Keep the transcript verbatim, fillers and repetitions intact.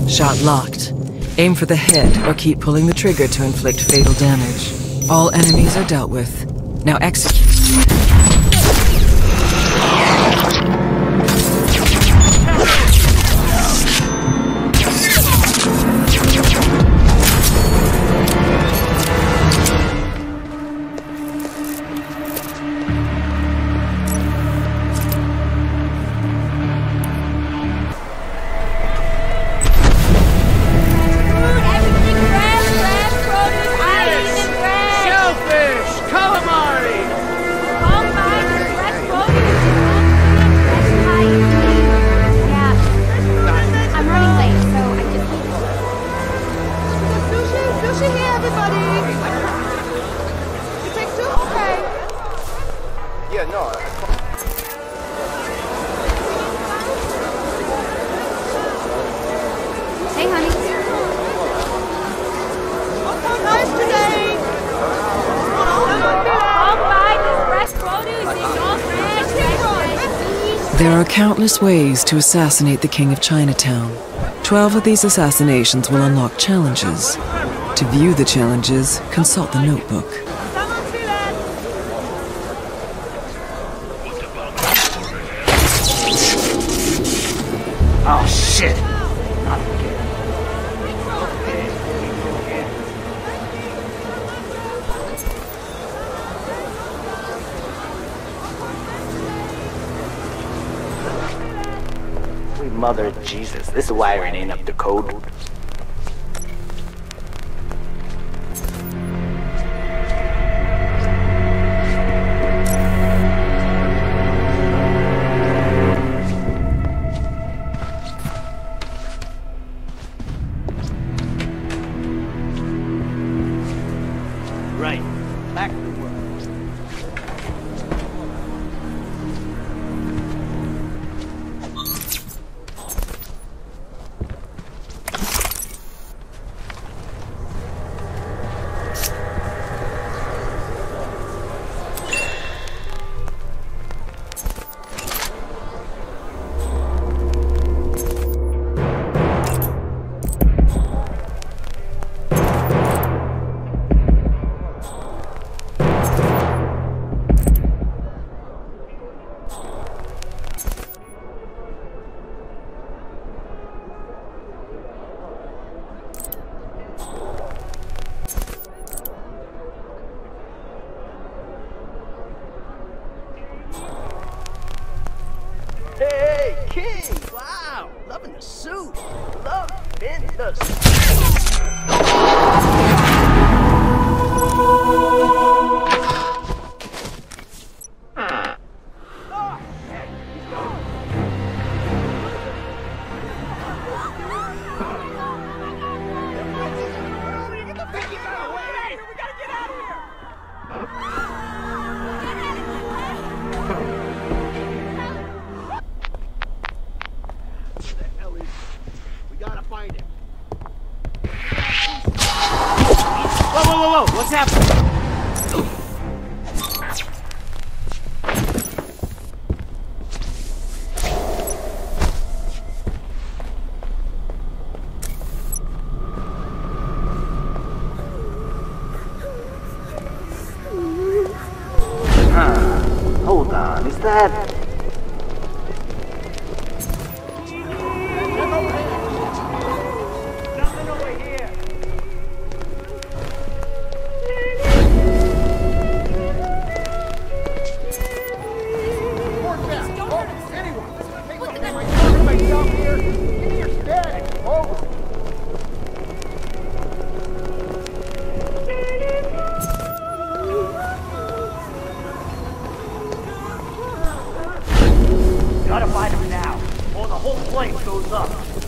Shot locked. Aim for the head or keep pulling the trigger to inflict fatal damage. All enemies are dealt with. Now execute. There are countless ways to assassinate the King of Chinatown. Twelve of these assassinations will unlock challenges. To view the challenges, consult the notebook. Oh, shit! Mother of Jesus, this wiring ain't up to code. Right, back to work. Hey, King! Wow! Loving the suit! Loving the suit! Whoa, whoa, whoa! What's happening? Huh. Hold on, is that... Gotta find him now, or the whole place goes up.